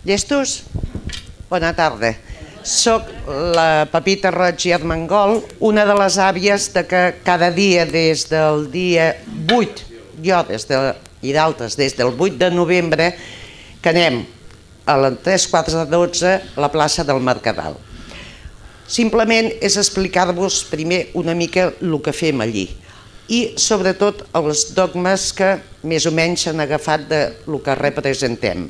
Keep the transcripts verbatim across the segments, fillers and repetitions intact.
Llestos? Bona tarda. Soc la Pepita Roig i Armengol, una de les àvies de que cada dia des del dia vuit, jo des de, i d'altres des del vuit de novembre, que anem a les tres quarts de dotze a la plaça del Mercadal. Simplement és explicar-vos primer una mica el que fem allí i sobretot els dogmes que més o menys s'han agafat del que representem.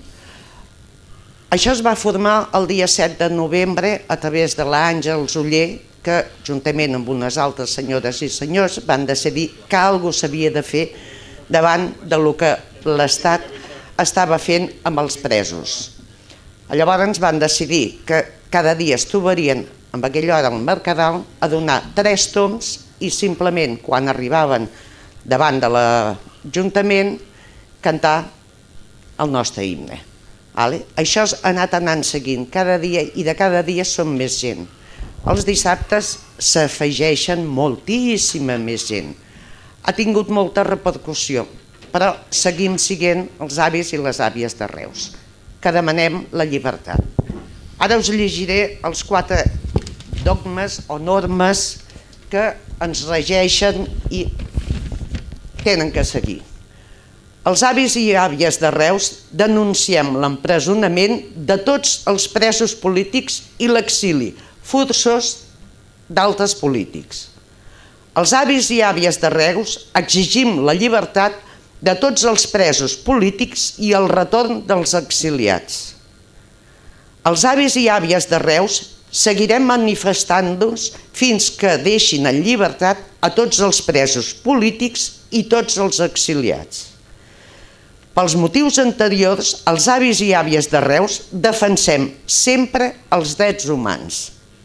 Això es va formar el dia set de novembre a través de l'Àngels Oller, que juntament amb unes altres senyores i senyors van decidir que alguna cosa s'havia de fer davant del que l'Estat estava fent amb els presos. Llavors van decidir que cada dia es trobarien amb aquella hora al Mercadal a donar tres tombs i simplement quan arribaven davant de l'Ajuntament cantar el nostre himne. Això ha anat anant seguint cada dia i de cada dia som més gent. Els dissabtes s'afegeixen moltíssima més gent. Ha tingut molta repercussió, però seguim sent els avis i les àvies de Reus, que demanem la llibertat. Ara us llegiré els quatre dogmes o normes que ens regeixen i tenen que seguir. Els avis i àvies de Reus denunciem l'empresonament de tots els presos polítics i l'exili forçós d'altres polítics. Els avis i àvies de Reus exigim la llibertat de tots els presos polítics i el retorn dels exiliats. Els avis i àvies de Reus seguirem manifestant-nos fins que deixin en llibertat a tots els presos polítics i tots els exiliats. Pels motius anteriors, els avis i àvies de Reus defensem sempre els drets humans.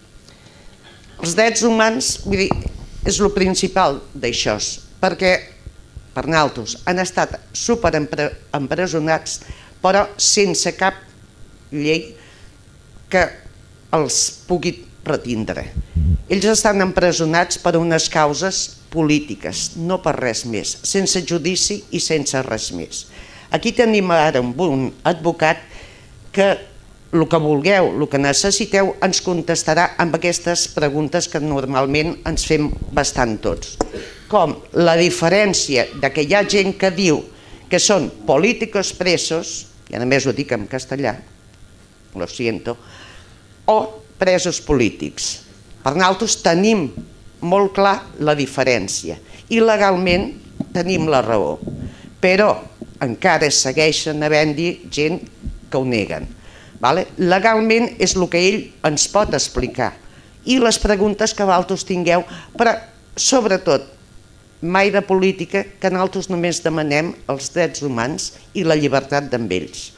Els drets humans, vull dir, és el principal d'això, perquè per nosaltres han estat superempresonats, però sense cap llei que els pugui retindre. Ells estan empresonats per unes causes polítiques, no per res més, sense judici i sense res més. Aquí tenim ara un advocat que el que vulgueu, el que necessiteu, ens contestarà amb aquestes preguntes que normalment ens fem bastant tots. Com la diferència de que hi ha gent que diu que són políticos presos, i a més ho dic en castellà, lo siento, o presos polítics. Per nosaltres tenim molt clar la diferència i legalment tenim la raó, però encara segueixen havent-hi gent que ho neguen. Legalment és el que ell ens pot explicar i les preguntes que vosaltres tingueu, però sobretot mai de política, que nosaltres només demanem els drets humans i la llibertat d'en ells.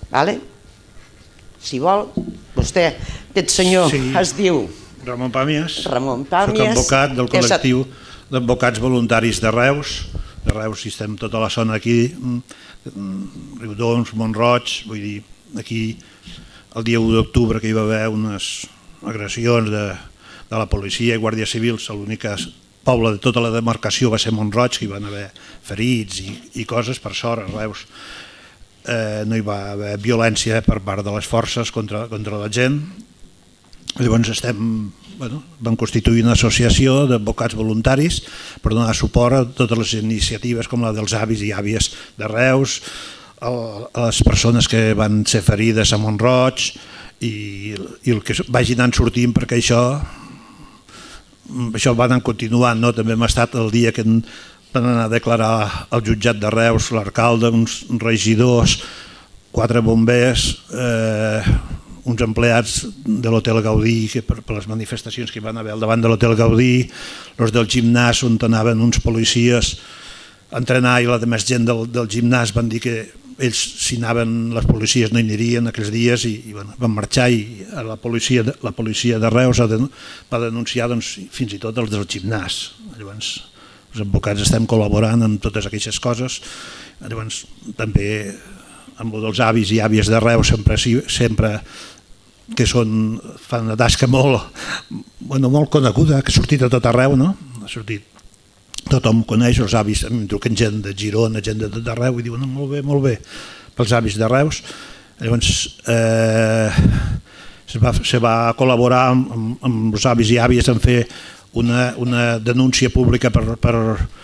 Si vol, vostè, aquest senyor es diu Ramon Pàmies, Ramon Pàmies, soc advocat del col·lectiu d'advocats voluntaris de Reus, de Reus i estem tota la zona aquí, Riudoms, Mont-roig, vull dir, aquí el dia u d'octubre que hi va haver unes agressions de la policia i guàrdies civils, l'únic poble de tota la demarcació va ser Mont-roig, que hi van haver ferits i coses, per sort a Reus no hi va haver violència per part de les forces contra la gent. Llavors estem, vam constituir una associació d'advocats voluntaris per donar suport a totes les iniciatives com la dels avis i àvies de Reus, a les persones que van ser ferides a Mont-roig i el que vagi anant sortint, perquè això això va anant continuant. També hem estat el dia que van anar a declarar al jutjat de Reus l'alcalde, uns regidors, quatre bombers, uns empleats de l'Hotel Gaudí per les manifestacions que hi van haver al davant de l'Hotel Gaudí, els del gimnàs on anaven uns policies a entrenar i la més gent del gimnàs van dir que ells, si anaven, les policies no hi anirien aquells dies i van marxar i la policia de Reus va denunciar fins i tot els del gimnàs. Llavors els advocats estem col·laborant en totes aquestes coses. Llavors també amb els avis i àvies de Reus sempre que fan una tasca molt coneguda, que ha sortit a tot arreu, ha sortit, tothom coneix els avis, em truquen gent de Girona, gent de tot arreu i diuen molt bé, molt bé pels avis de Reus Llavors, eh, se, va, se va col·laborar amb, amb els avis i àvies en fer una, una denúncia pública per, per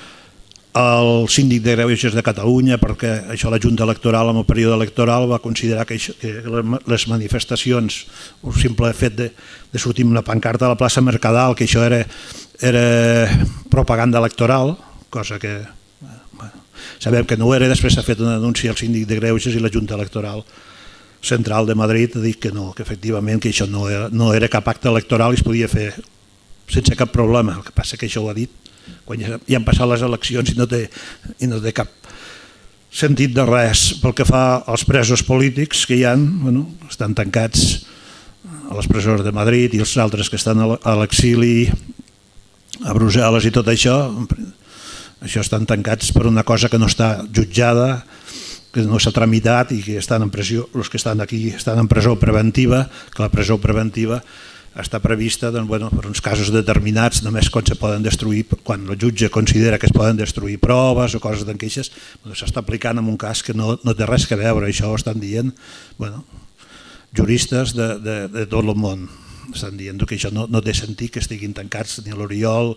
el síndic de greuges de Catalunya, perquè això la Junta Electoral en el període electoral va considerar que, això, que les manifestacions, el simple fet de, de sortir amb una pancarta a la plaça Mercadal, que això era, era propaganda electoral, cosa que bueno, sabem que no era. Després s'ha fet una denúncia al síndic de greuges i la Junta Electoral Central de Madrid ha dit que no, que efectivament que això no era, no era cap acte electoral i es podia fer sense cap problema. El que passa que això ho ha dit quan ja, ja han passat les eleccions i no té, i no té cap sentit de res. Pel que fa als presos polítics que hi ha, bueno, estan tancats a les presons de Madrid i els altres que estan a l'exili a Brussel·les i tot això, això estan tancats per una cosa que no està jutjada, que no s'ha tramitat i que estan en presó, els que estan aquí estan en presó preventiva, que la presó preventiva està prevista doncs, bueno, per uns casos determinats, només quan se poden destruir, quan el jutge considera que es poden destruir proves o coses d'enqueixes, doncs s'està aplicant en un cas que no, no té res a veure. Això ho estan dient bueno, juristes de, de, de tot el món. Estan dient que això no, no té sentit que estiguin tancats ni l'Oriol,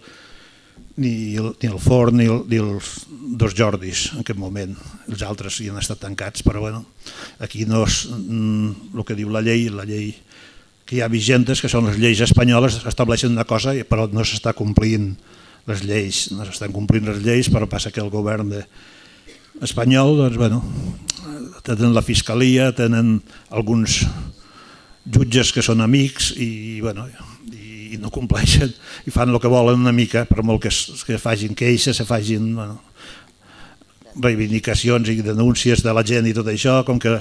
ni el, ni el Forn, ni, el, ni els dos Jordis en aquest moment. Els altres hi han estat tancats, però bueno, aquí no és el que diu la llei, la llei que hi ha vigentes, que són les lleis espanyoles, estableixen una cosa, però no s'està complint les lleis, no s'estan complint les lleis, però passa que el govern de, espanyol, doncs, bueno, tenen la fiscalia, tenen alguns jutges que són amics i, bueno, i no compleixen i fan el que volen una mica, per molt que, que facin queixes, se facin bueno, reivindicacions i denúncies de la gent i tot això, com que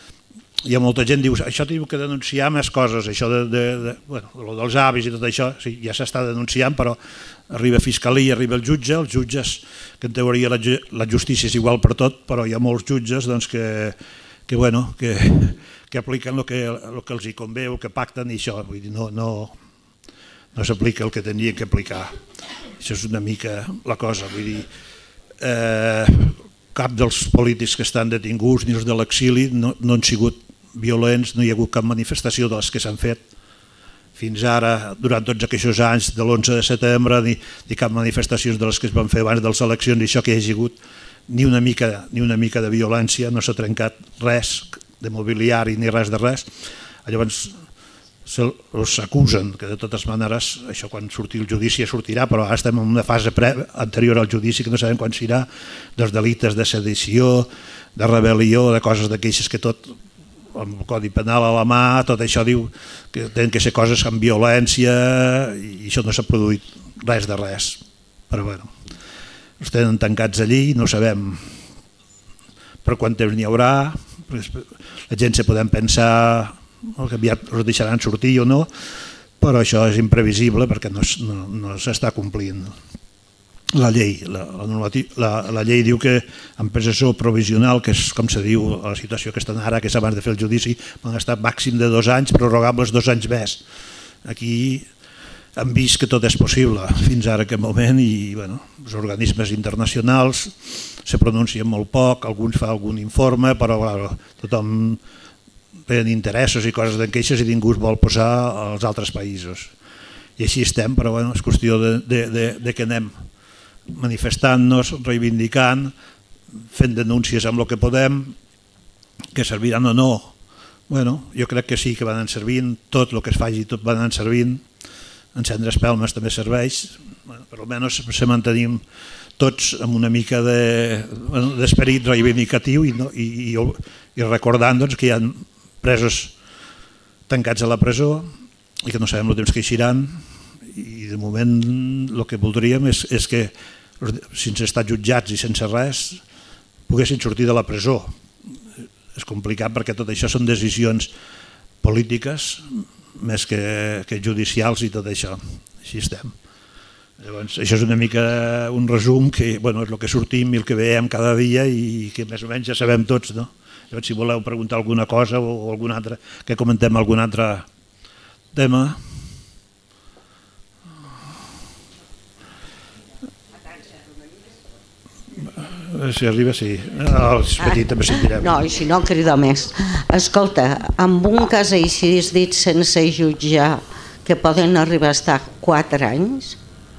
hi ha molta gent que diu això t'ho que denunciar més coses, això de, de, de, bueno, dels avis i tot això, sí, ja s'està denunciant, però arriba a fiscalia, arriba el jutge, els jutges, que en teoria la, la justícia és igual per tot, però hi ha molts jutges doncs, que, que, bueno, que, que apliquen el que, el que els hi convé, el que pacten i això, vull dir, no, no, no s'aplica el que tenien que aplicar. Això és una mica la cosa, vull dir, eh, cap dels polítics que estan detinguts ni els de l'exili no, no han sigut violents, no hi ha hagut cap manifestació de les que s'han fet fins ara, durant tots aquests anys de l'onze de setembre, ni, ni cap manifestacions de les que es van fer abans de les eleccions, ni això que hi ha hagut ni una mica, ni una mica de violència, no s'ha trencat res de mobiliari ni res de res. Llavors s'acusen, que de totes maneres això quan surti el judici sortirà, però ara estem en una fase anterior al judici que no sabem quan serà, dels delictes de sedició, de rebel·lió, de coses d'aquestes que tot, amb el Codi Penal a la mà, tot això diu que tenen que ser coses amb violència i això no s'ha produït res de res. Però bueno, els tenen tancats allí, no sabem per quant temps n'hi haurà, la gent se podem pensar que aviat els deixaran sortir o no, però això és imprevisible perquè no, no, no s'està complint la llei. La, la, la, la llei diu que en presó provisional, que és com se diu a la situació que estan ara, que és abans de fer el judici, van estar màxim de dos anys, prorrogables dos anys més. Aquí hem vist que tot és possible fins ara aquest moment i bueno, els organismes internacionals se pronuncien molt poc, alguns fan algun informe, però bueno, tothom tenen interessos i coses d'enqueixes i ningú es vol posar als altres països. I així estem, però bueno, és qüestió de, de, de, de que anem manifestant-nos, reivindicant, fent denúncies amb el que podem, que serviran o no. Bueno, jo crec que sí que van servint, tot el que es faci, tot van servint, encendre espelmes també serveix, bueno, però almenys se mantenim tots amb una mica d'esperit de, bueno, reivindicatiu i, no, i, i, i recordant doncs, que hi ha presos tancats a la presó i que no sabem el temps que eixiran i de moment el que voldríem és, és que sense estar jutjats i sense res poguessin sortir de la presó. És complicat perquè tot això són decisions polítiques més que, que judicials i tot això. Així estem. Llavors, això és una mica un resum que bueno, és el que sortim i el que veiem cada dia i que més o menys ja sabem tots, no? Llavors, si voleu preguntar alguna cosa o alguna altra, que comentem algun altre tema. si arriba, sí. Els petits també sentirem. No, i si no, crida més. Escolta, amb un cas així has dit sense jutjar que poden arribar a estar quatre anys,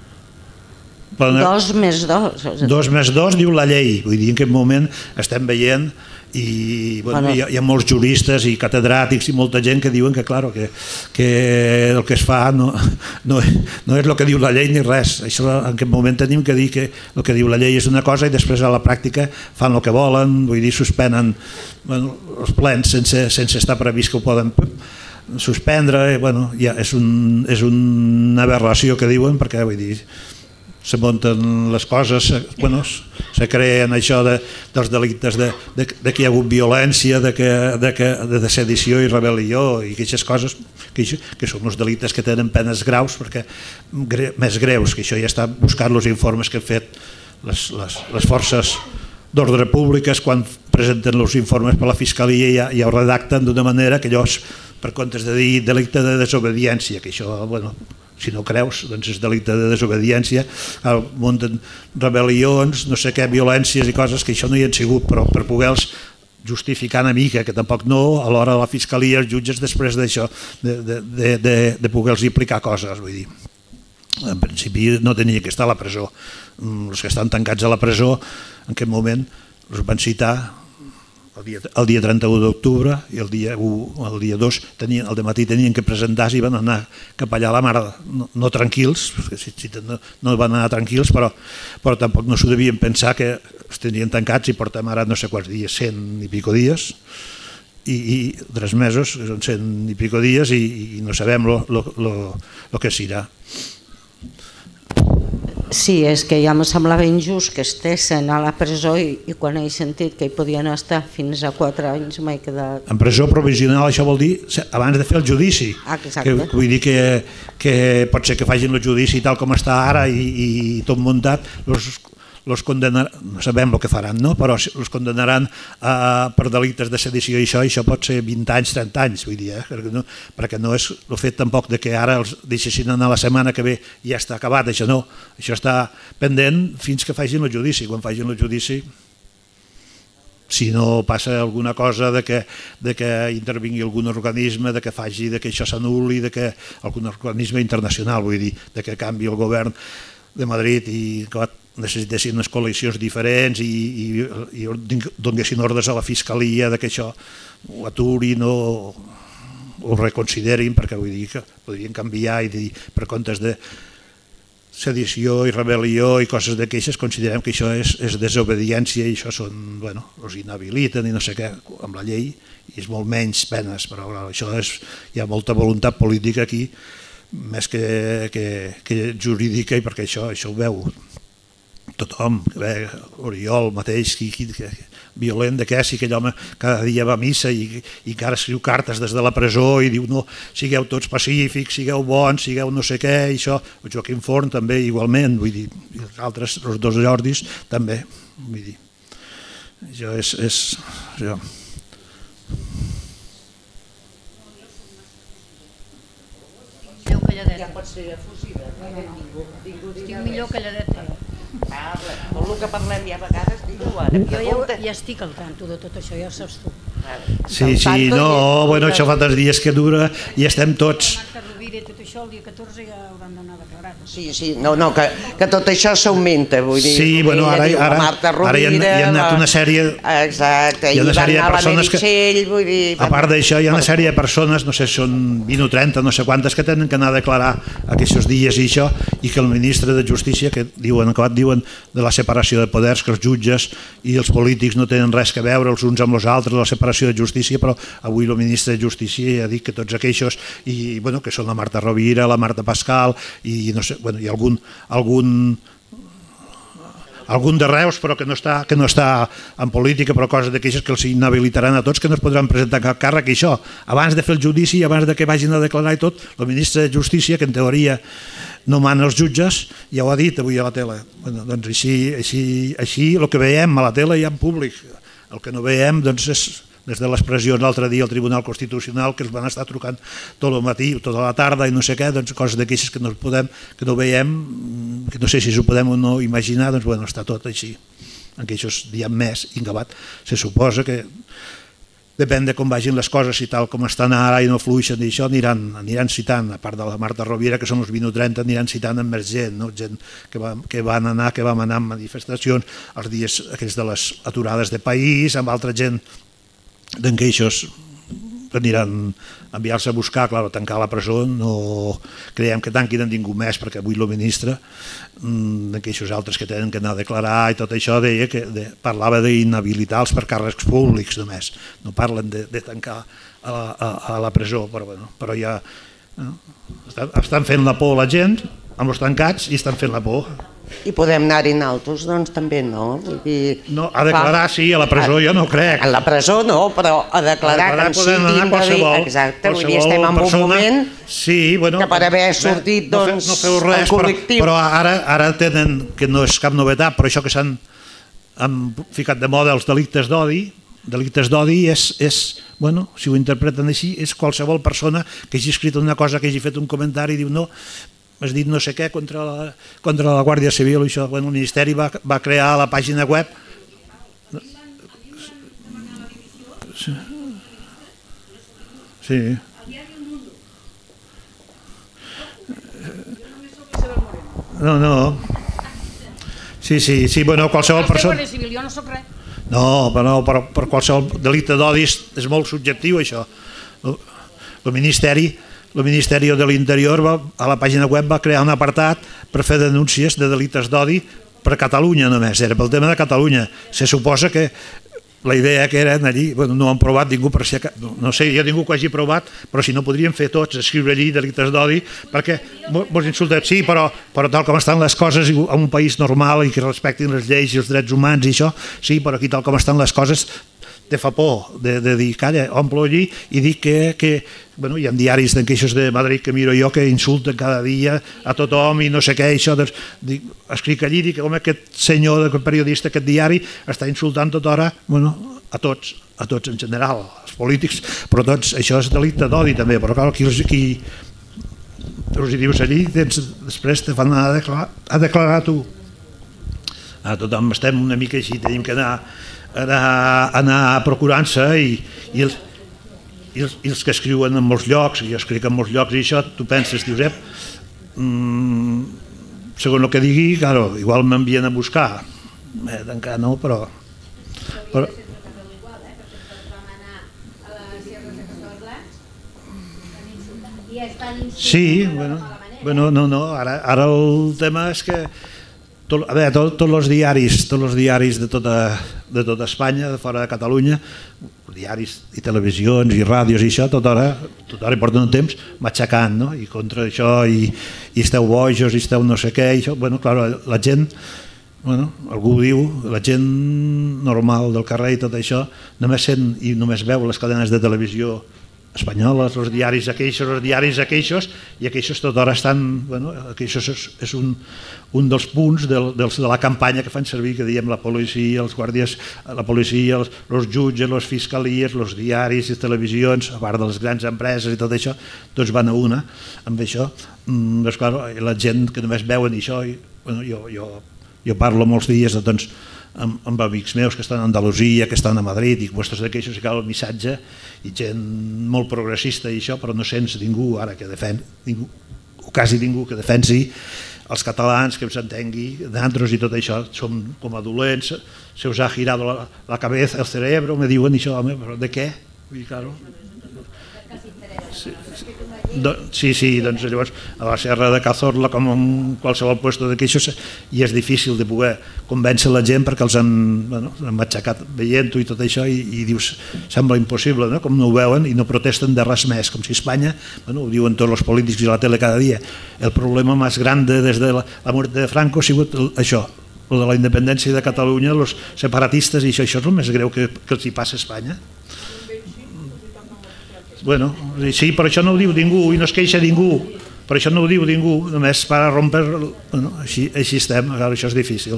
dos més dos. Dos més dos, diu la llei. Vull dir, en aquest moment estem veient i bueno, bueno. Hi, ha, hi ha molts juristes i catedràtics i molta gent que diuen que, claro, que, que el que es fa no, no, no és el que diu la llei ni res. Això, en aquest moment tenim que dir que el que diu la llei és una cosa i després a la pràctica fan el que volen, vull dir, suspenen bueno, els plens sense, sense estar previst que ho poden suspendre. Bueno, ja és, un, és una aberració que diuen, perquè vull dir, se munten les coses, bueno, se creen això de, dels delictes de, de, de que hi ha hagut violència, de, que, de, que, de sedició i rebel·lió i aquestes coses que, que són els delictes que tenen penes graus, perquè gre, més greus, que això ja està buscant els informes que han fet les, les, les forces d'ordre públiques quan presenten els informes per la Fiscalia i ja, ja ho redacten d'una manera que llavors, per comptes de dir delicte de desobediència, que això, bueno, si no creus, doncs és delicte de desobediència, munten rebel·lions, no sé què, violències i coses que això no hi han sigut, però per poder-los justificar una mica, que tampoc no, a l'hora de la Fiscalia, els jutges després d'això, de, de, de, de, de poder-los aplicar coses, vull dir. En principi no tenia que estar a la presó. Els que estan tancats a la presó, en aquest moment, els van citar el dia, el dia trenta-u d'octubre i el dia u, el dia dos, tenien, al dematí tenien que presentar-se i van anar cap allà a la mare, no, no tranquils, si, si, no, no van anar tranquils, però, però tampoc no s'ho devien pensar que es tenien tancats i portem ara no sé quants dies, cent i pico dies, i, i tres mesos, són cent i pico dies i, i no sabem el que serà. Sí, és que ja me semblava injust que estessin a la presó i, i quan he sentit que hi podien estar fins a quatre anys m'he quedat... En presó provisional això vol dir abans de fer el judici. Ah, exacte. Que, vull dir que, que pot ser que facin el judici tal com està ara i, i tot muntat, els, els condenaran, no sabem el que faran, no? Però els condenaran a, per delictes de sedició i això, i això pot ser vint anys, trenta anys, vull dir, eh? perquè, no, perquè no és el fet tampoc de que ara els deixessin anar la setmana que ve i ja està acabat, això no, això està pendent fins que facin el judici. Quan facin el judici, si no passa alguna cosa de que, de que intervingui algun organisme, de que faci de que això s'anul·li, de que algun organisme internacional, vull dir, de que canvi el govern de Madrid i que necessitessin unes coalicions diferents i, i, i donessin ordres a la Fiscalia de que això ho aturin o ho reconsiderin, perquè vull dir que podrien canviar i dir, per comptes de sedició i rebel·lió i coses d'aquestes, considerem que això és, és desobediència i això són, bueno, els inhabiliten i no sé què, amb la llei, i és molt menys penes, però clar, això és, hi ha molta voluntat política aquí, més que, que, que jurídica, i perquè això, això ho veu tothom, bé, Oriol mateix, qui, qui, qui, violent de què, si aquell home cada dia va a missa i, i encara escriu cartes des de la presó i diu no, sigueu tots pacífics, sigueu bons, sigueu no sé què, i això, el Joaquim Forn també igualment, vull dir, i els altres, els dos Jordis també, vull dir, això és, és això. Ja pot ser efusiva. Estic millor calladeta. Parla, tot el que parlem ja a vegades, digue-ho ara. Jo ja, ja estic al tanto de tot això, ja ho saps tu. Sí, sí, no, bueno, això fa tres dies que dura i estem tots... Marta Rovira i tot això, el dia catorze ja hauran d'anar declarat. Sí, sí, no, no, que, que tot això s'augmenta, vull dir. Sí, bueno, ara, diu, ara, Marta Rovira, ara hi, ha, hi ha anat una sèrie... Exacte, hi ha una sèrie de persones que... Vull dir, a part d'això, hi ha una sèrie de persones, no sé si són vint o trenta, no sé quantes, que tenen que anar a declarar aquests dies i això, i que el ministre de Justícia, que diuen, acabat diuen de la separació de poders, que els jutges i els polítics no tenen res que veure els uns amb els altres, la separació de justícia, però avui el ministre de Justícia ja ha dit que tots aquells, i bueno, que són la Marta Rovira, la Marta Pascal, i no sé, bueno, i algun algun algun de Reus, però que no està, que no està en política, però coses d'aquestes que els inhabilitaran a tots, que no es podran presentar cap càrrec, i això, abans de fer el judici, abans de que vagin a declarar i tot, el ministre de Justícia, que en teoria no mana els jutges, ja ho ha dit avui a la tele. Bueno, doncs així, així, així el que veiem a la tele i en públic, el que no veiem doncs és des de les pressions l'altre dia al Tribunal Constitucional, que els van estar trucant tot el matí, tota la tarda i no sé què, doncs coses d'aquestes que no podem, que no veiem, que no sé si s'ho podem o no imaginar, doncs bueno, està tot així, en què ells diem més, i en acabat se suposa que depèn de com vagin les coses i tal com estan ara i no fluixen i això aniran, aniran citant, a part de la Marta Rovira que són els vint o trenta, aniran citant amb més gent, no? Gent que, va, que van anar, que vam anar en manifestacions els dies aquells de les aturades de país, amb altra gent d'en què ells aniran a enviar-se a buscar, clar, a tancar la presó, no creiem que tanquin a ningú més, perquè avui el ministre, d'aquells altres que tenen que anar a declarar i tot això, deia que de, parlava d'inhabilitar-los per càrrecs públics només, no parlen de, de tancar a la, a, a la presó, però, bueno, però ja no? estan, estan fent la por a la gent, amb els tancats, i estan fent la por. I podem anar-hi naltros, doncs també no. Vull dir, no, a declarar sí, a la presó jo no crec. A la presó no, però a declarar, a declarar que sí tinc de dir... Exacte, vull dir, estem en un moment sí, bueno, que per haver sortit no, doncs, no feu res, el col·lectiu... Però, però ara, ara tenen, que no és cap novetat, però això que s'han ficat de moda els delictes d'odi, delictes d'odi és, és, bueno, si ho interpreten així, és qualsevol persona que hagi escrit una cosa, que hagi fet un comentari i diu no, has dit no sé què contra la, contra la Guàrdia Civil, això, bueno, el Ministeri va, va crear la pàgina web. Sí. Sí. No, no. Sí, sí, sí, bueno, qualsevol persona... Jo no soc res. No, però, però per qualsevol delicte d'odi és molt subjectiu, això. El Ministeri... El Ministeri de l'Interior a la pàgina web va crear un apartat per fer denúncies de delictes d'odi per Catalunya només, era pel tema de Catalunya. Se suposa que la idea que era allí, bueno, no ho han provat ningú, per si, no sé, jo ningú que ho hagi provat, però si no podríem fer tots, escriure allí delictes d'odi, perquè mos insulten, sí, però, però tal com estan les coses en un país normal i que respectin les lleis i els drets humans i això, sí, però aquí tal com estan les coses te fa por de, de dir, calla, omplo allí i dic que, que bueno, hi ha diaris d'enqueixos de Madrid que miro jo que insulten cada dia a tothom i no sé què, això, doncs, dic, escric allí, dic, home, aquest senyor, aquest periodista, aquest diari, està insultant tota hora, bueno, a tots, a tots en general, els polítics, però tots, això és delicte d'odi també, però clar, aquí, aquí els hi dius allí, tens, després te fan anar a declarar, a declarar tu. A tothom estem una mica així, tenim que anar anar, anar procurant-se i, i, els, i, els, i els que escriuen en molts llocs, jo escric en molts llocs i això, tu penses, dius, eh, mmm, segons el que digui, claro, igual m'envien a buscar, eh, encara no, però... però sí, bueno, bueno, no, no, ara, ara el tema és que tot, a veure, tots tot els diaris, tots els diaris de tota, de tota Espanya, de fora de Catalunya, diaris i televisions i ràdios i això, tota hora, tota hora porten un temps matxacant, no? I contra això, i, i esteu bojos, i esteu no sé què, i això, bueno, clar, la gent, bueno, algú diu, la gent normal del carrer i tot això, només sent i només veu les cadenes de televisió espanyoles, els diaris aquells, els diaris aquells, i aquells tota hora estan, bueno, aquells és, és un, un dels punts del, dels, de la campanya que fan servir, que diem la policia, els guàrdies, la policia, els, els jutges, les fiscalies, els diaris, les televisions, a part de les grans empreses i tot això, tots van a una amb això. Mm, doncs, clar, la gent que només veuen això, i, bueno, jo, jo, jo parlo molts dies doncs, amb, amb amics meus que estan a Andalusia, que estan a Madrid, i vostres d'aquells que cal el missatge, i gent molt progressista i això, però no sents ningú ara que defensi, ningú, o quasi ningú que defensi els catalans, que s'entengui, d'altres i tot això, som com a dolents, se us ha girat la, la cabeza, el cerebro, me diuen això, home, però de què? I, claro, sí, sí, sí, doncs llavors a la Serra de Cazorla, com en qualsevol lloc d'aquells, i és difícil de poder convèncer la gent perquè els han, bueno, han matxacat veient-ho i tot això, i, i dius, sembla impossible, no? Com no ho veuen i no protesten de res més, com si Espanya, bueno, ho diuen tots els polítics i la tele cada dia, el problema més gran des de la, la mort de Franco ha sigut el, això, el de la independència de Catalunya, els separatistes, i això, això és el més greu que, que els hi passa a Espanya. Bueno, sí, però això no ho diu ningú i no es queixa ningú, però això no ho diu ningú, només per romper, bueno, així, així estem, ara això és difícil.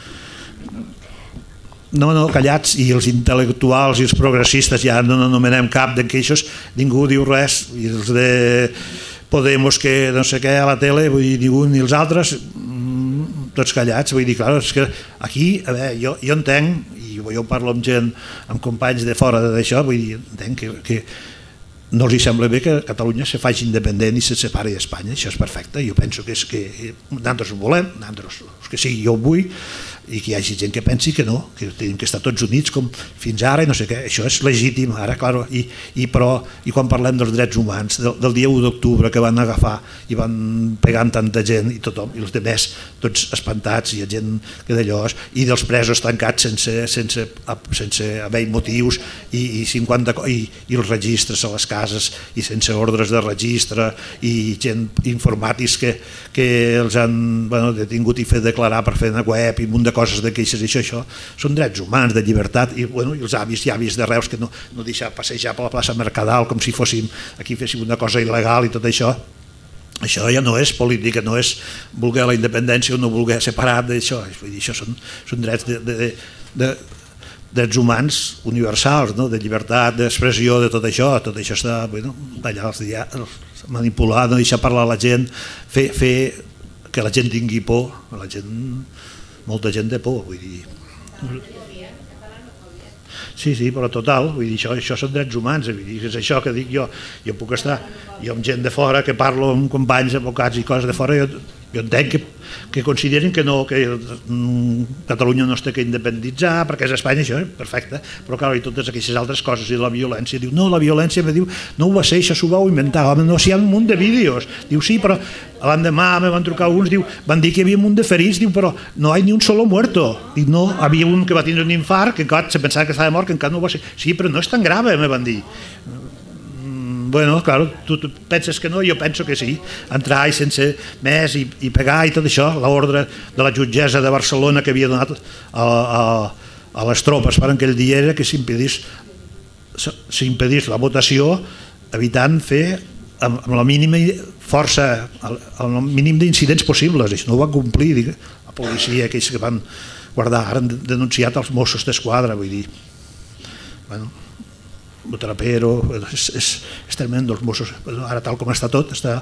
No, no, callats, i els intel·lectuals i els progressistes, ja no n'anomenem cap d'aquells, ningú diu res, i els de Podemos que no sé què a la tele, vull dir, ningú ni els altres, tots callats, vull dir, clar, és que aquí, a veure, jo, jo entenc, i jo parlo amb gent, amb companys de fora d'això, vull dir, entenc que, que no els sembla bé que Catalunya se faci independent i se separi d'Espanya, això és perfecte, jo penso que és que nosaltres ho volem, nosaltres, que sí, jo ho vull, i que hi hagi gent que pensi que no, que tenim que estar tots units com fins ara i no sé què, això és legítim ara, clar, i, i, però, i quan parlem dels drets humans, del, del dia u d'octubre que van agafar i van pegar tanta gent i tothom, i els demés tots espantats, i hi ha gent que d'allò, i dels presos tancats sense, sense, sense haver motius i, i, cinquanta, i, i els registres a les cases i sense ordres de registre i gent informàtics que, que els han bueno, detingut i fet declarar per fer una web i un munt de coses de queixes i això, això són drets humans, de llibertat, i, bueno, i els avis i avis de Reus que no, no deixar passejar per la plaça Mercadal com si fóssim, aquí féssim una cosa il·legal i tot això. Això ja no és política, no és voler la independència o no voler separar d'això, això són, són drets de, de, de, drets humans universals, no? De llibertat, d'expressió, de tot això, tot això està bueno, allà, manipular, no deixar parlar a la gent, fer, fer que la gent tingui por, la gent... molta gent de por, vull dir... Sí, sí, però total, vull dir, això, això són drets humans, vull dir, és això que dic jo, jo puc estar, jo amb gent de fora que parlo amb companys, advocats i coses de fora, jo, jo entenc que, que considerin que no, que Catalunya no es té que independitzar perquè és Espanya, això, perfecte, però clar, i totes aquestes altres coses, i la violència, diu, no, la violència, me diu, no ho va ser, això s'ho vau inventar, home, no, si hi ha un munt de vídeos, diu, sí, però l'endemà me van trucar alguns, diu, van dir que hi havia un munt de ferits, diu, però no hi ha ni un solo muerto, diu, no, havia un que va tindre un infart, que encara se pensava que estava mort, que encara no ho va ser, sí, però no és tan grave, me van dir. Bueno, claro, tu, tu penses que no, jo penso que sí, entrar i sense més i, i pegar i tot això, l'ordre de la jutgessa de Barcelona que havia donat a, a, a les tropes per aquell dia era que s'impedís s'impedís la votació evitant fer amb, amb la mínima força, amb el mínim d'incidents possibles, això no ho van complir, dic, la policia, aquells que van guardar, ara han denunciat els Mossos d'Esquadra, vull dir, bueno, Trapero, és, és, és tremendo, els Mossos, ara tal com està tot, està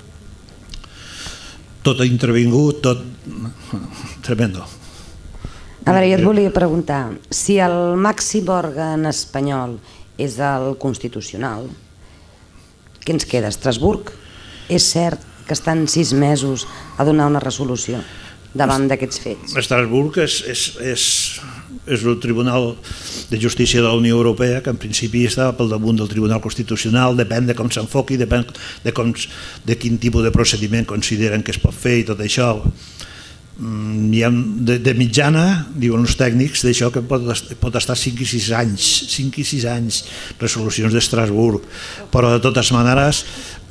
tot intervingut, tot tremendo. A veure, jo et volia preguntar, si el màxim òrgan espanyol és el Constitucional, què ens queda? Estrasburg? És cert que estan sis mesos a donar una resolució davant d'aquests fets? Estrasburg és, és, és, és el Tribunal de Justícia de la Unió Europea, que en principi estava pel damunt del Tribunal Constitucional, depèn de com s'enfoqui, depèn de, com, de quin tipus de procediment consideren que es pot fer i tot això. Hi ha de, de mitjana, diuen els tècnics, d'això que pot, pot estar cinc i sis anys, cinc i sis anys, resolucions d'Estrasburg, però de totes maneres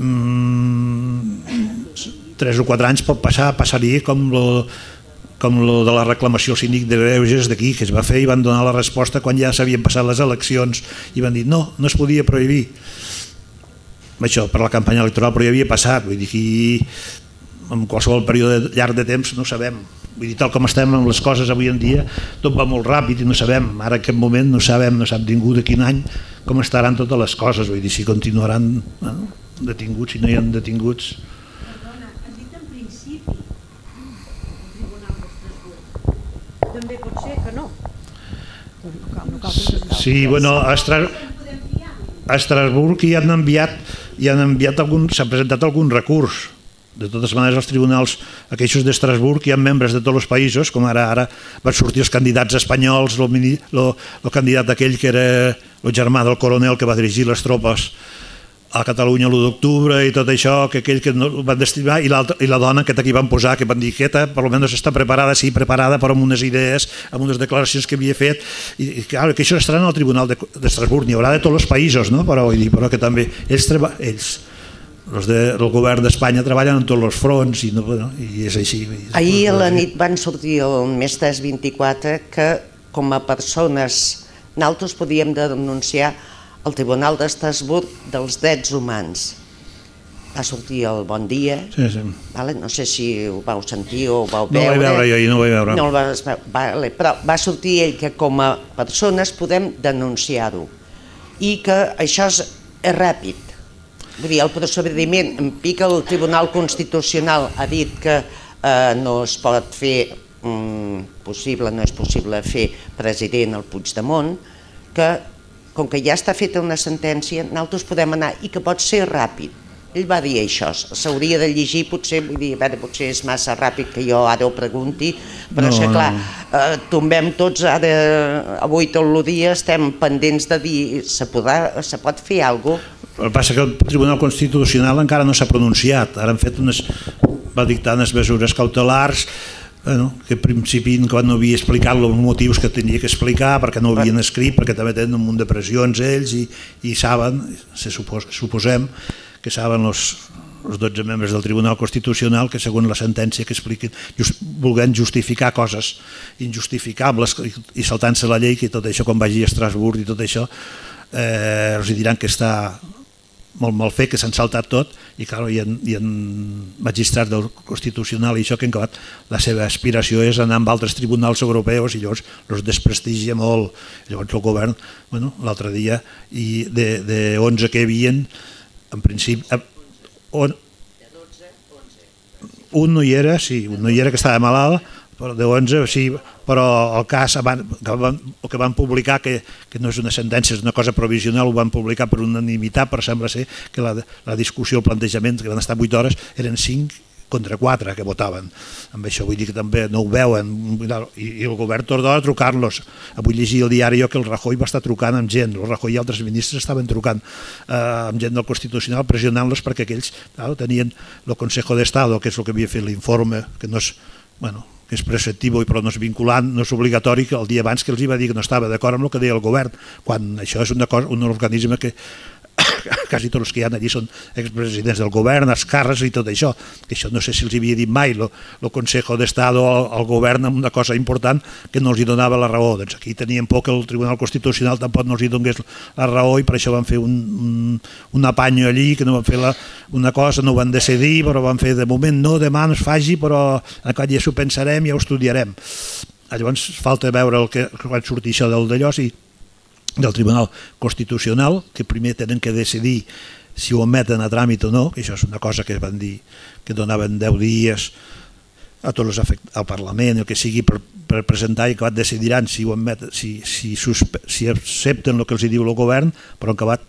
tres o quatre anys pot passar, passaria com lo, com lo de la reclamació al síndic de greuges d'aquí, que es va fer i van donar la resposta quan ja s'havien passat les eleccions i van dir no, no es podia prohibir això per la campanya electoral, però ja havia passat, vull dir que en qualsevol període llarg de temps no sabem, vull dir, tal com estem amb les coses avui en dia, tot va molt ràpid i no sabem, ara en aquest moment no sabem, no sap ningú de quin any com estaran totes les coses, vull dir, si continuaran eh, detinguts, si no hi ha detinguts. Perdona, has dit en principi el Tribunal d'Estrasburg, també pot ser que no. No cal, no cal sí, bueno, a Estrasburg a Estrasburg hi han enviat, hi han enviat algun, s'ha presentat algun recurs. De totes maneres, els tribunals aquells d'Estrasburg hi ha membres de tots els països, com ara ara van sortir els candidats espanyols, el candidat aquell que era el germà del coronel que va dirigir les tropes a Catalunya l'u d'octubre i tot això, que aquell que no van destimar, i, i la dona que aquí van posar, que van dir que per almenys està preparada, sí, preparada, però amb unes idees, amb unes declaracions que havia fet, i clar, que això estaran al Tribunal d'Estrasburg, n'hi haurà de tots els països, no? però, però que també ells, ells els del govern d'Espanya treballen en tots els fronts i, no, i és així. Ahir a la nit van sortir el mes tres vint-i-quatre que com a persones nosaltres podíem denunciar el Tribunal d'Estrasburg dels Drets Humans. Va sortir el Bon Dia, sí, sí. Vale? No sé si ho vau sentir o ho vau veure. No ho vaig veure jo, no ho vaig veure. No el vas, vale, però va sortir ell que com a persones podem denunciar-ho i que això és, és ràpid. Vull dir, el procediment, en pica el Tribunal Constitucional ha dit que eh, no es pot fer mm, possible, no és possible fer president el Puigdemont, que com que ja està feta una sentència, nosaltres podem anar i que pot ser ràpid. Ell va dir això, s'hauria de llegir, potser, vull dir, a veure, potser és massa ràpid que jo ara ho pregunti, però no, és que clar, eh, tombem tots, ara, avui tot el dia estem pendents de dir, se, podrà, se pot fer alguna cosa? El que passa que el Tribunal Constitucional encara no s'ha pronunciat, ara han fet unes, va dictar unes mesures cautelars, bueno, que en principi no havia explicat els motius que tenia que explicar, perquè no ho havien escrit, perquè també tenen un munt de pressions ells i, i saben, se supos, suposem, que saben els, els dotze membres del Tribunal Constitucional que segons la sentència que expliquin, just, volent justificar coses injustificables i, i saltant-se la llei, que tot això quan vagi a Estrasburg i tot això, eh, els diran que està molt mal fet, que s'han saltat tot, i clar, hi ha, hi ha magistrats del Constitucional i això que han acabat, la seva aspiració és anar amb altres tribunals europeus i llavors els desprestigia molt. Llavors el govern, bueno, l'altre dia, i de, de onze que hi havia, en principi, on, un no hi era, sí, un no hi era que estava malalt, però de onze, sí, però el cas van, que, van, que van publicar, que, que no és una sentència, és una cosa provisional, ho van publicar per unanimitat, però sembla ser que la, la discussió, el plantejament, que van estar vuit hores, eren cinc contra quatre que votaven. Amb això vull dir que també no ho veuen, i, i el govern torna a trucar-los. Avui llegia el diari jo que el Rajoy va estar trucant amb gent, el Rajoy i altres ministres estaven trucant eh, amb gent del Constitucional, pressionant-los perquè aquells clar, tenien el Consejo de Estado, que és el que havia fet l'informe, que no és, bueno, que és preceptiu però no és vinculant, no és obligatori, que el dia abans que els hi va dir que no estava d'acord amb el que deia el govern, quan això és una cosa, un organisme que quasi tots els que hi ha allí són expresidents del govern, els càrrecs i tot això, que això no sé si els havia dit mai el Consejo d'Estado al govern amb una cosa important que no els hi donava la raó. Doncs aquí teníem por que el Tribunal Constitucional tampoc no els hi donés la raó i per això van fer un, un, un apanyo allí, que no van fer la, una cosa, no ho van decidir, però van fer de moment no, demà no es faci, però encara ja s'ho pensarem, ja ho estudiarem. Llavors falta veure el que quan surti això del d'allò, si del Tribunal Constitucional, que primer tenen que decidir si ho admeten a tràmit o no, que això és una cosa que van dir que donaven deu dies a tots els afectats, al Parlament, el que sigui, per, per presentar, i acabat decidiran si ho admeten, si, si, si accepten el que els diu el govern, però acabat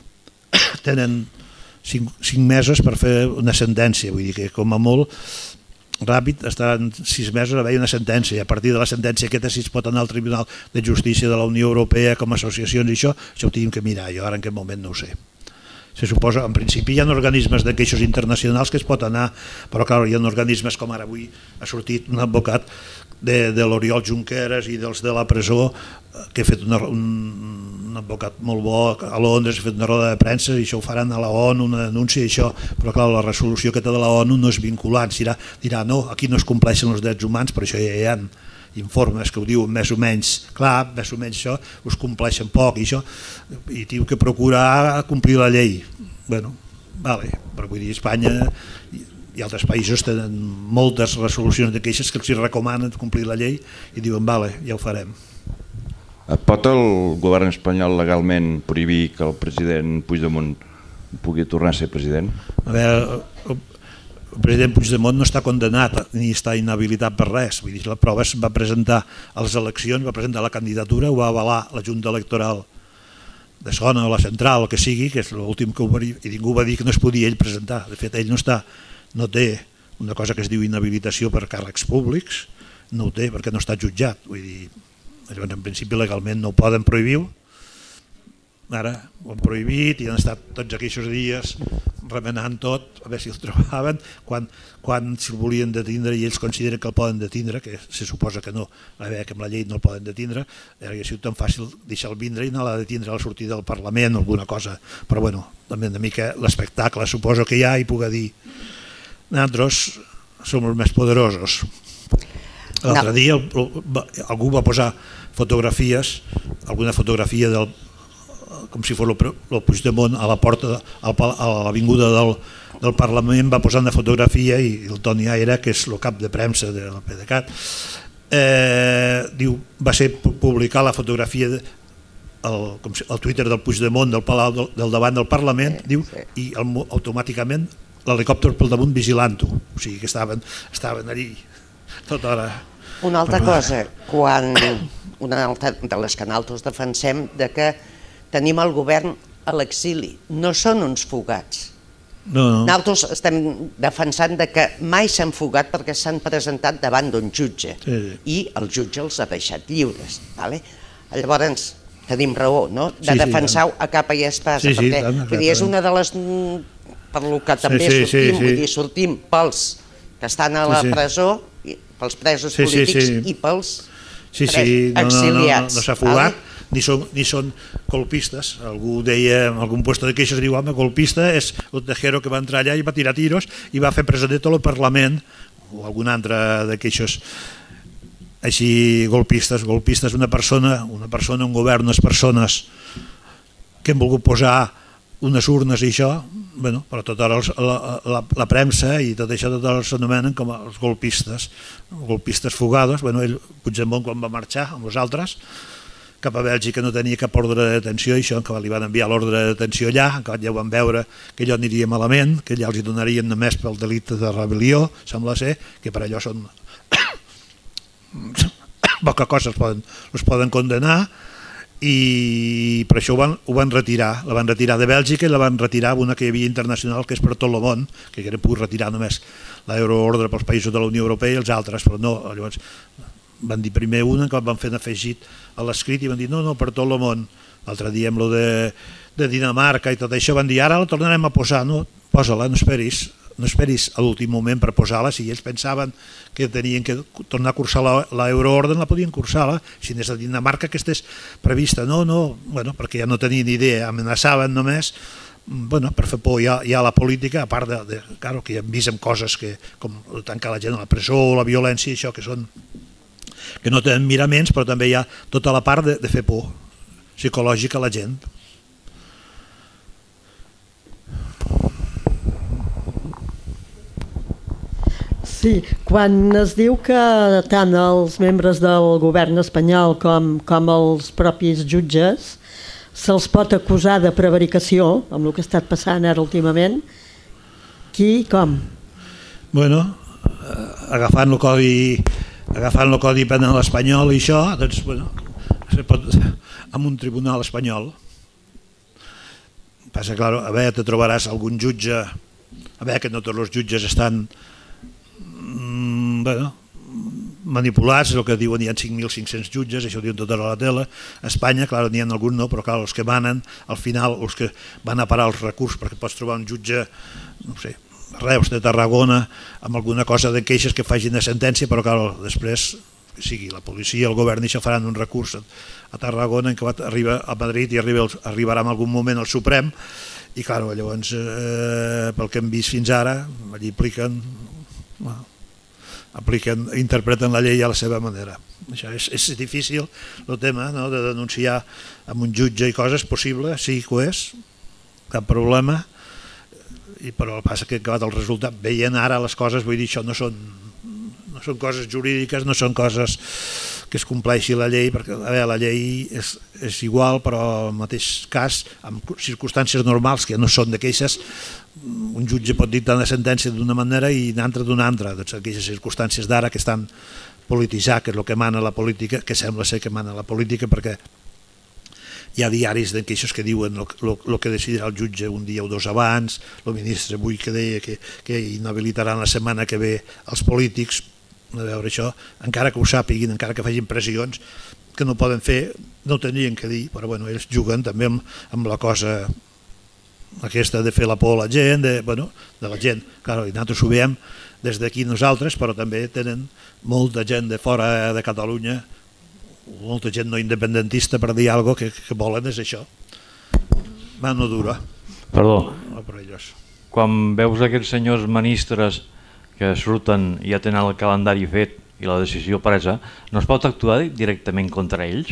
tenen cinc, cinc mesos per fer una sentència, vull dir que com a molt ràpid, estaran sis mesos a haver una sentència, i a partir de la sentència aquesta si es pot anar al Tribunal de Justícia de la Unió Europea com a associacions i això, això ho tenim que mirar, jo ara en aquest moment no ho sé. Se suposa, en principi hi ha organismes de queixos internacionals que es pot anar, però clar, hi ha organismes com ara avui ha sortit un advocat de, de l'Oriol Junqueras i dels de la presó, que ha fet una, un, un advocat molt bo a Londres, ha fet una roda de premsa i això ho faran a la ONU, una denúncia i això, però clar, la resolució que té de la ONU no és vinculant, dirà, dirà no, aquí no es compleixen els drets humans, però això ja hi ha informes que ho diuen més o menys, clar, més o menys això, us compleixen poc i això, i diu que procurar complir la llei. Bueno, vale, però vull dir, Espanya i altres països tenen moltes resolucions de queixes que els recomanen complir la llei i diuen, vale, ja ho farem. Pot el govern espanyol legalment prohibir que el president Puigdemont pugui tornar a ser president? A veure, el president Puigdemont no està condenat ni està inhabilitat per res. Vull dir, la prova es va presentar a les eleccions, va presentar la candidatura, ho va avalar la Junta Electoral de Zona o la Central, el que sigui, que és l'últim que ho va dir, i ningú va dir que no es podia ell presentar. De fet, ell no està, no té una cosa que es diu inhabilitació per càrrecs públics, no ho té perquè no està jutjat. Vull dir, en principi legalment no ho poden prohibir, ara ho han prohibit i han estat tots aquests dies remenant tot, a veure si el trobaven, quan, quan si el volien detindre i ells consideren que el poden detindre, que se suposa que no, a veure que amb la llei no el poden detindre, hauria sigut tan fàcil deixar-lo vindre i anar a detindre al sortir del Parlament o alguna cosa, però bueno, també una mica l'espectacle suposo que hi ha i puc dir nosaltres som els més poderosos. L'altre dia algú va posar fotografies, alguna fotografia del com si fos el Puigdemont a la porta, a l'avinguda del, del Parlament, va posar una fotografia i el Toni Aira, que és el cap de premsa del PDeCAT, eh, diu, va ser publicar la fotografia de, el, com si, el Twitter del Puigdemont del Palau del, del davant del Parlament, diu, i el, automàticament l'helicòpter pel damunt vigilant-ho, o sigui que estaven, estaven allí tota hora. Una altra cosa, quan una altra de les que nosaltres defensem de que tenim el govern a l'exili, no són uns fugats. No, no. Nosaltres estem defensant de que mai s'han fugat perquè s'han presentat davant d'un jutge Sí. i el jutge els ha deixat lliures. Vale? Llavors tenim raó, no? De Sí, sí, defensar a capa i espasa, Sí, sí, perquè tant, vull dir, és una de les... per lo que també sí, sí, sortim, sí. vull dir, sortim pels que estan a la Sí, sí. presó, i pels presos Sí, sí, polítics sí. i pels Sí, sí, pres- no, no, no, exiliats. no s'ha fugat, vale? ni són, ni són colpistes. Algú deia, en algun puesto de queixes, diu, home, colpista és el Tejero que va entrar allà i va tirar tiros i va fer presoner tot el Parlament, o algun altre de queixes. Així, golpistes, golpistes, una persona, una persona, un govern, unes persones que han volgut posar unes urnes i això, bueno, però tota la, la, la premsa i tot això tot s'anomenen com els golpistes, golpistes fugados. Bueno, ell, Puigdemont, quan va marxar amb els altres, cap a Bèlgica no tenia cap ordre de detenció i això, que li van enviar l'ordre de detenció allà, que ja ho van veure que allò aniria malament, que allà els hi donarien només pel delicte de rebel·lió, sembla ser, que per allò són poca cosa els poden, els poden condenar, i per això ho van, ho van retirar, la van retirar de Bèlgica i la van retirar una que hi havia internacional que és per tot el món, que era pogut retirar només l'euroordre pels països de la Unió Europea i els altres, però no, llavors van dir primer una que van fer un afegit a l'escrit i van dir no, no, per tot el món. L'altre dia amb lo de, de Dinamarca i tot això van dir ara la tornarem a posar, no, posa-la, no esperis, no esperis a l'últim moment per posar-la. Si ells pensaven que tenien que tornar a cursar l'euroorden, la podien cursar-la. Si des de Dinamarca que estés prevista, no, no, bueno, perquè ja no tenien idea, amenaçaven només, bueno, per fer por ja, ja a la política, a part de, de claro, que ja hem vist amb coses que, com tancar la gent a la presó, la violència, això que són que no tenen miraments, però també hi ha tota la part de, de fer por psicològica a la gent. Sí, quan es diu que tant els membres del govern espanyol com, com els propis jutges se'ls pot acusar de prevaricació, amb el que ha estat passant ara últimament, qui i com? Bueno, agafant el codi agafant el codi penal espanyol i això, doncs, bueno, se pot, amb un tribunal espanyol. Passa, clar, a veure, te trobaràs algun jutge, a veure que no tots els jutges estan bueno, manipulats, el que diuen hi ha cinc mil cinc-cents jutges, això ho diuen tota la tele. A Espanya, clar, n'hi ha algun no, però clar, els que manen, al final, els que van a parar els recursos, perquè pots trobar un jutge, no sé, Reus, de Tarragona, amb alguna cosa de queixes que facin de sentència, però clar, després, que sigui la policia, el govern, i això faran un recurs a Tarragona, en què arriba a Madrid i arriba, arribarà en algun moment al Suprem, i clar, llavors, eh, pel que hem vist fins ara, allí apliquen... Bueno, apliquen, interpreten la llei a la seva manera. Això és, és difícil, el tema, no?, de denunciar amb un jutge i coses, possible, sí que ho és, cap problema, i, però el passa que acabat el resultat, veient ara les coses, vull dir, això no són, no són coses jurídiques, no són coses que es compleixi la llei, perquè a veure, la llei és, és igual, però en el mateix cas, en circumstàncies normals que no són de queixes, un jutge pot dictar una sentència d'una manera i una altra d'una altra. Doncs aquelles circumstàncies d'ara que estan polititzades, que és el que mana la política, que sembla ser que mana la política, perquè hi ha diaris de queixes que diuen el que decidirà el jutge un dia o dos abans, el ministre avui que deia que, que inhabilitaran la setmana que ve els polítics, a veure això, encara que ho sàpiguin, encara que facin pressions, que no poden fer, no ho tenien que dir, però bueno, ells juguen també amb, amb la cosa aquesta de fer la por a la gent, de, bueno, de la gent, clar, i nosaltres ho veiem des d'aquí nosaltres, però també tenen molta gent de fora de Catalunya, molta gent no independentista, per dir alguna cosa, que, que volen és això, mano dura. Perdó, Per ells. quan veus aquests senyors ministres que surten i ja tenen el calendari fet i la decisió presa, no es pot actuar directament contra ells?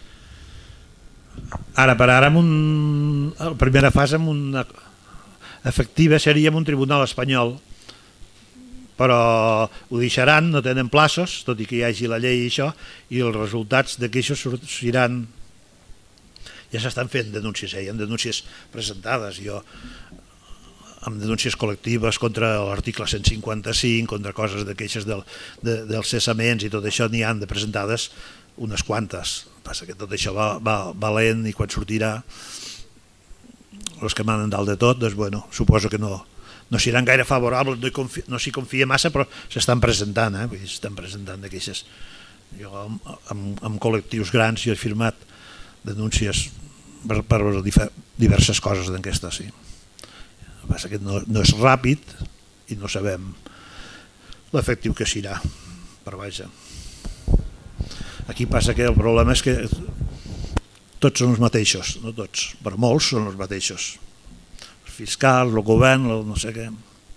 Ara per ara, amb un, la primera fase amb una efectiva seria amb un tribunal espanyol, però ho deixaran, no tenen plaços, tot i que hi hagi la llei i això, i els resultats de que això sortiran, ja s'estan fent denúncies, eh? Hi ha denúncies presentades. Jo amb denúncies col·lectives contra l'article cent cinquanta-cinc, contra coses de queixes del, de, dels cessaments i tot això n'hi han de presentades unes quantes. Passa que tot això va, va, va lent i quan sortirà els que manen dalt de tot, doncs bueno, suposo que no, no seran gaire favorables, no, confi, no s'hi confia massa, però s'estan presentant, eh? Vull dir, s'estan presentant de queixes. Jo amb, amb, amb col·lectius grans jo he firmat denúncies per, per diverses coses d'enquesta, sí. El que passa que no, no és ràpid i no sabem l'efectiu que serà, però vaja. Aquí passa que el problema és que tots són els mateixos, no tots, però molts són els mateixos. Els fiscals, el govern, el no sé què.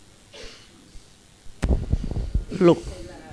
Luc.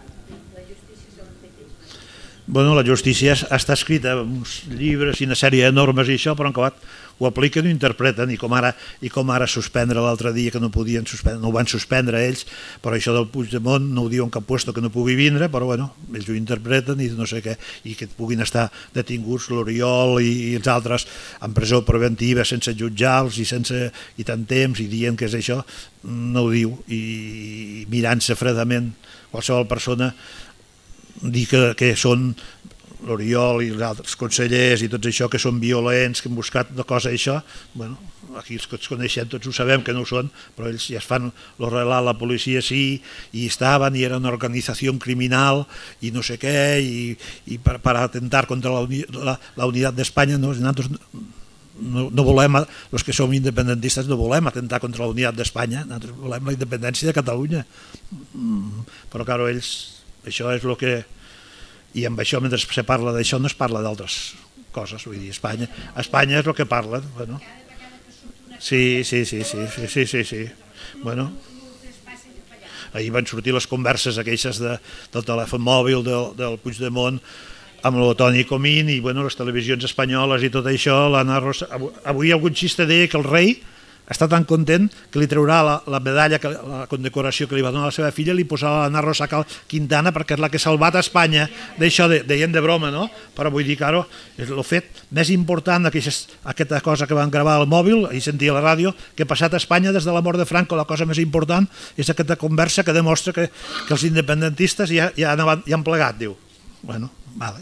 Bueno, la justícia està escrita en uns llibres i una sèrie de normes i això, però en acabat ho apliquen i ho interpreten, i com ara, i com ara suspendre l'altre dia que no podien suspendre, no ho van suspendre ells, però això del Puigdemont no ho diuen cap puesto que no pugui vindre, però bueno, ells ho interpreten i no sé què, i que puguin estar detinguts l'Oriol i, i els altres en presó preventiva sense jutjar-los i sense i tant temps i dient que és això, no ho diu, i mirant-se fredament qualsevol persona dir que, que són l'Oriol i els altres consellers i tots això que són violents, que han buscat una cosa això, bueno, aquí els que ens coneixem tots ho sabem que no ho són, però ells ja es fan el relat, la policia sí, i estaven i era una organització criminal i no sé què, i, i per, per atentar contra la, la, la unitat d'Espanya, no, nosaltres no, no volem, els que som independentistes no volem atentar contra la unitat d'Espanya, nosaltres volem la independència de Catalunya, mm, però clar, ells això és el que... I amb això, mentre se parla d'això, no es parla d'altres coses. Vull dir, Espanya, Espanya és el que parlen. Bueno. Sí, sí, sí, sí, sí, sí, sí, sí. Bueno. Ahir van sortir les converses aquelles de, del telèfon mòbil del, del Puigdemont amb el Toni Comín i bueno, les televisions espanyoles i tot això. Rosa, avui algun xiste deia que el rei està tan content que li treurà la, la medalla, que, la condecoració que li va donar a la seva filla, li posarà l'Anna Rosa Quintana perquè és la que ha salvat a Espanya d'això, de, deien de broma, no? Però vull dir, claro, és el fet més important d'aquesta cosa que van gravar al mòbil, i sentia a la ràdio, que ha passat a Espanya des de la mort de Franco, la cosa més important és aquesta conversa que demostra que, que els independentistes ja, ja, han, ja han plegat, diu. Bueno, vale.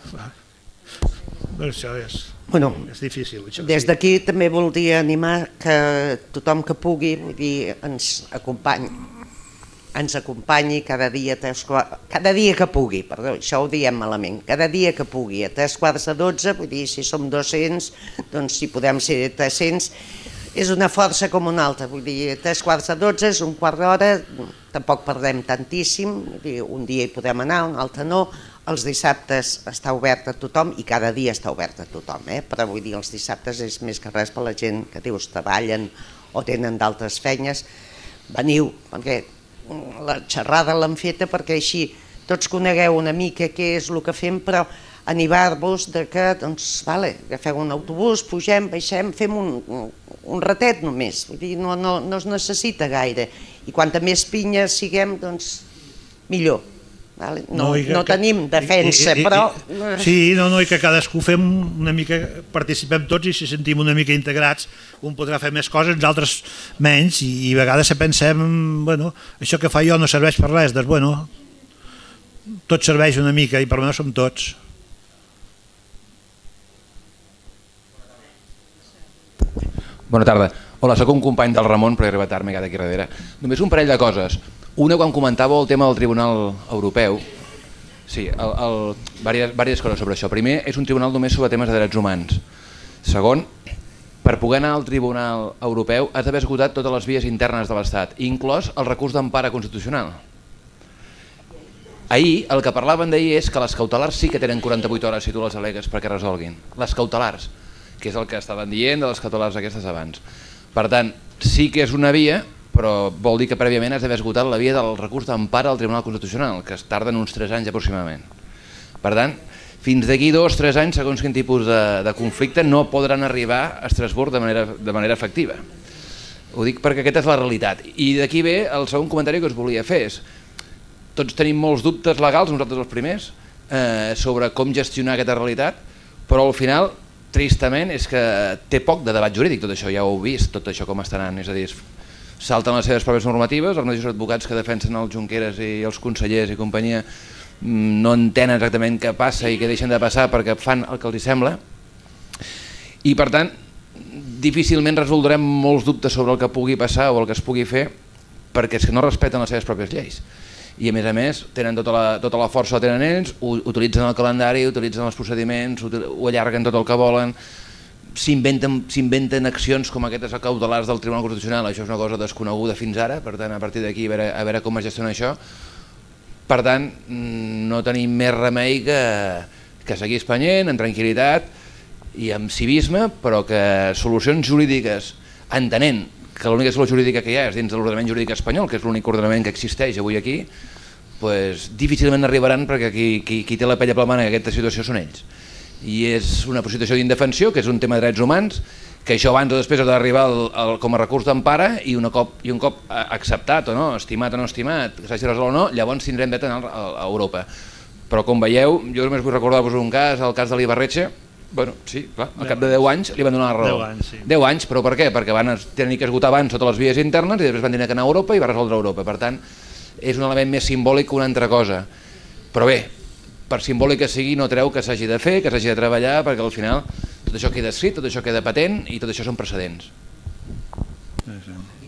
Però això és... Bueno, és difícil. Des d'aquí també voldria animar que tothom que pugui, vull dir, ens acompanyi, ens acompanyi cada dia, cada dia que pugui, perdó, això ho diem malament, cada dia que pugui, a tres quarts de dotze, vull dir, si som dos-cents, doncs si podem ser tres-cents, és una força com una altra, vull dir, tres quarts de dotze és un quart d'hora, tampoc perdem tantíssim, vull dir, un dia hi podem anar, un altre no. Els dissabtes està obert a tothom i cada dia està obert a tothom, eh? Però vull dir, els dissabtes és més que res per la gent que dius treballen o tenen d'altres feines. Veniu, perquè la xerrada l'hem feta perquè així tots conegueu una mica què és el que fem, però animar-vos de que, doncs, vale, agafeu un autobús, pugem, baixem, fem un, un ratet només, vull dir, no, no, no es necessita gaire. I quanta més pinya siguem, doncs, millor. Vale? No, no, que, no tenim defensa, i, i, i, però... Sí, no, no, i que cadascú fem una mica, participem tots i si sentim una mica integrats, un podrà fer més coses, nosaltres menys, i, i a vegades se pensem, bueno, això que fa jo no serveix per res, doncs bueno, tot serveix una mica i per mi som tots. Bona tarda. Hola, sóc un company del Ramon, però he arribat tard, m'he quedat aquí darrere. Només un parell de coses. Una, quan comentàveu el tema del Tribunal Europeu, sí, el, el, diverses, diverses coses sobre això. Primer, és un tribunal només sobre temes de drets humans. Segon, per poder anar al Tribunal Europeu has d'haver esgotat totes les vies internes de l'Estat, inclòs el recurs d'empara constitucional. Ahir, el que parlaven d'ahir és que les cautelars sí que tenen quaranta-vuit hores si tu les al·legues perquè resolguin. Les cautelars, que és el que estaven dient de les cautelars aquestes abans. Per tant, sí que és una via, però vol dir que prèviament has d'haver esgotat la via del recurs d'empara al Tribunal Constitucional, que es tarden uns tres anys aproximadament. Per tant, fins d'aquí dos o tres anys, segons quin tipus de, de conflicte, no podran arribar a Estrasburg de manera, de manera efectiva. Ho dic perquè aquesta és la realitat. I d'aquí ve el segon comentari que us volia fer. És, tots tenim molts dubtes legals, nosaltres els primers, eh, sobre com gestionar aquesta realitat, però al final, tristament, és que té poc de debat jurídic tot això, ja ho heu vist, tot això com està anant, és a dir, salten les seves pròpies normatives, els mateixos advocats que defensen els Junqueras i els consellers i companyia no entenen exactament què passa i què deixen de passar perquè fan el que els sembla, i per tant difícilment resoldrem molts dubtes sobre el que pugui passar o el que es pugui fer, perquè és que no respecten les seves pròpies lleis. I a més a més tenen tota la, tota la força, la tenen ells, utilitzen el calendari, utilitzen els procediments, ho allarguen tot el que volen, s'inventen accions com aquestes cautelars del Tribunal Constitucional. Això és una cosa desconeguda fins ara, per tant a partir d'aquí a veure, a veure com es gestiona això. Per tant, no tenim més remei que, que seguir espanyent, en tranquil·litat i amb civisme, però que solucions jurídiques, entenent que l'única solució jurídica que hi ha és dins de l'ordenament jurídic espanyol, que és l'únic ordenament que existeix avui aquí, pues, difícilment arribaran perquè qui, qui, qui té la pella plamana en aquesta situació són ells. I és una situació d'indefensió, que és un tema de drets humans, que això abans o després ha d'arribar com a recurs d'empara i, una cop, i un cop acceptat o no, estimat o no estimat, que s'hagi resolt o no, llavors tindrem dret a anar a Europa. Però com veieu, jo només vull recordar-vos un cas, el cas de l'Ibarretxe. Bueno, sí, clar, al cap de deu anys li van donar la raó. deu anys, sí. deu anys, però per què? Perquè van tenir que esgotar abans totes les vies internes i després van tenir que anar a Europa i va resoldre Europa. Per tant, és un element més simbòlic que una altra cosa. Però bé, per simbòlic que sigui no treu que s'hagi de fer, que s'hagi de treballar, perquè al final tot això queda escrit, tot això queda patent i tot això són precedents. Sí, sí.